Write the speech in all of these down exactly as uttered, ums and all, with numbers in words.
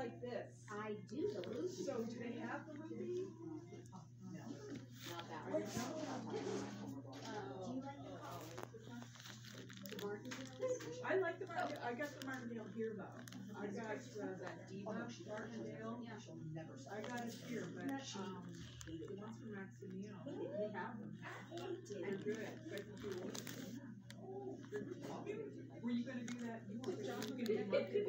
like this. I do, the loopy. So do they have the loopy? No. Not that What? one. Do you like the collar? The Martindale? I like the Martindale. I got the Martindale here though. I got uh, that Diva Martindale. Yeah. I got it here, but she, um, the ones from Maximiliano, they have them. They're good. But you were you going to do that? You want John to do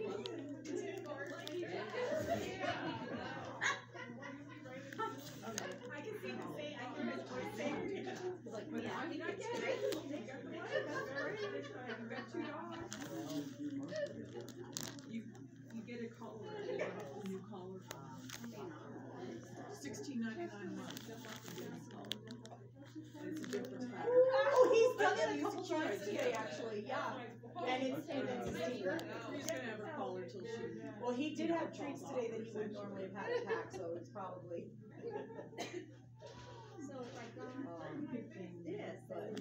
I can see him say, I hear his voice saying, Like, But yeah, I mean, I get it. They got the money. That's all right. I've got two dollars. You you get a collar, a new collar. Sixteen ninety nine a month. It's a different pattern. oh, he's done it a couple times today, actually, yeah. And it's, and it's a sticker. He's gonna have a collar till she. Well, he did have treats today that he would normally have had a pack, so it's probably. So if I go Um, this, but,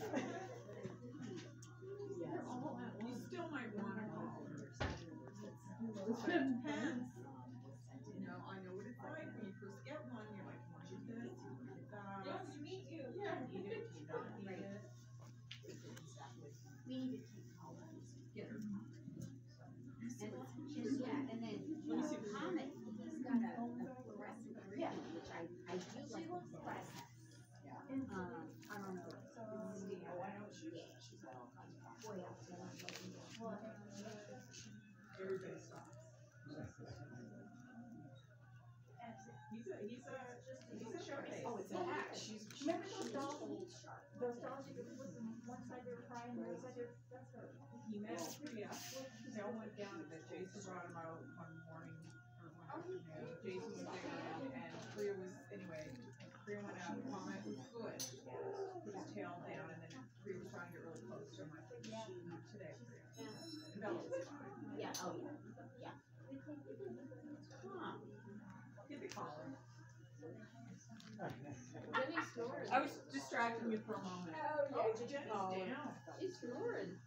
Yeah. You still might want a collar. It depends. You know, I know what it's like when you first get one. You're like, you want to get this, you want to get that. Yes, me too. Yeah, you need it, you don't need it. we need to keep collars. Get her. And, and yeah, and then, you know, Comet, he's got a, a fluorescent green, Yeah. which I, I do like the fluorescent. Yeah. Um, I don't know. So, Yeah, why don't you? she's got all kinds of, boy, I'll tell you. Everybody stops. He's a, he's a, he's a showcase. Oh, it's a hack. She's, Remember those dolls? Those dolls you could put them one side they were crying, the other side they were, that's her. He met Priya. They all went down to that. Jason brought him out one morning or one afternoon. Jason was there and, and Priya was, anyway, Priya went out. Comment was good. Put his tail down and then Priya was trying to get really close to him. I said, not today, Priya. And Bella was fine. Yeah, oh yeah, yeah. Huh. Get the collar. Jenny snoring. I was distracting you for a moment. Oh, Oh, Jenny's Oh. down. She's snoring.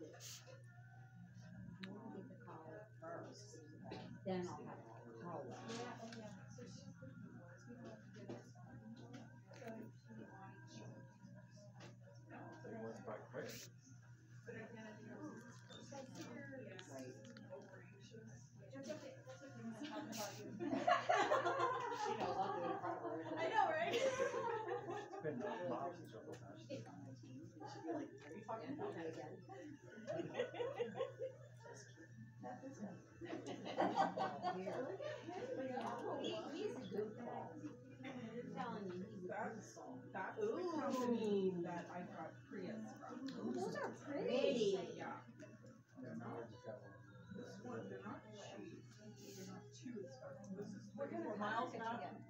I'll get the collar first, then I'll have the collar. Yeah, oh yeah. So she put the words, we don't have to do this one. So she wanted to. It was quite quick. But again, I think it was his first year. Yes. Over anxious. That's okay, that's okay, when I talk about you. She knows I'll do it proper. I know, right? It's been non stop since several times. It's on my team. She'd be like, are you fucking Yeah, okay? again. That is it. He, he's a good dog. I'm telling you, he's a good That's, dog. that's the company that I got Prius from. Those are pretty. Yeah. Yeah, no, I just got one. This one, they're not cheap. They're not too expensive. This is What kind forty-four of miles package now. you get?